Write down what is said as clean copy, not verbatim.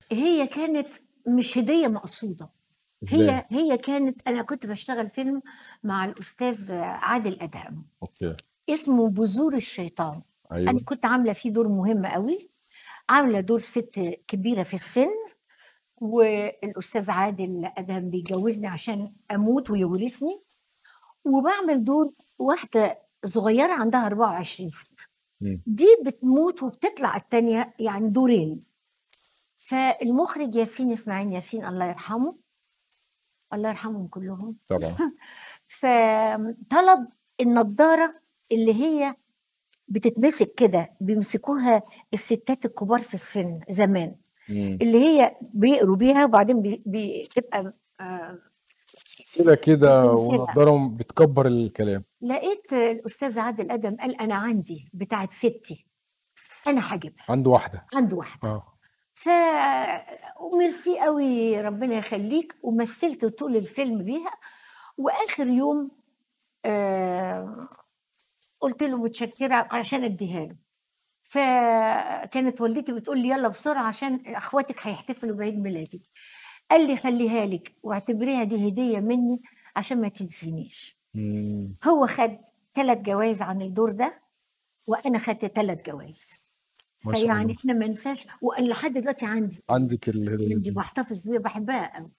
هي كانت مش هدية مقصودة، ازاي؟ هي كانت أنا كنت باشتغل فيلم مع الأستاذ عادل أدهم اوكي. اسمه بذور الشيطان. ايوه. أنا كنت عاملة فيه دور مهم قوي، عاملة دور ست كبيرة في السن، والأستاذ عادل أدهم بيجوزني عشان أموت ويورثني، وبعمل دور واحدة صغيرة عندها 24 سنة، مم. دي بتموت وبتطلع التانية، يعني دورين. فالمخرج ياسين اسماعيل ياسين الله يرحمه، الله يرحمهم كلهم، طبعا. فطلب النضارة اللي هي بتتمسك كده بيمسكوها الستات الكبار في السن زمان، مم. اللي هي بيقروا بيها وبعدين بتبقى سلسله في كده سلسلة. ونضاره بتكبر الكلام. لقيت الأستاذ عادل أدم قال أنا عندي بتاعت ستي، أنا هجيبها، عنده واحده. عنده واحدة. اه. ف وميرسي قوي ربنا يخليك، ومثلت طول الفيلم بيها. واخر يوم آه قلت له متشكره عشان اديها له، فكانت والدتي بتقول لي يلا بسرعه عشان اخواتك هيحتفلوا بعيد ميلادي. قال لي خليها لك واعتبريها دي هديه مني عشان ما تنسينيش. مم. هو خد 3 جوائز عن الدور ده، وانا خدت 3 جوائز. ما شاء فيعني الله. احنا ما ننساش، وانا لحد دلوقتي عندي عندك الهديه عندي دي؟ بحتفظ بيها، بحبها قوي.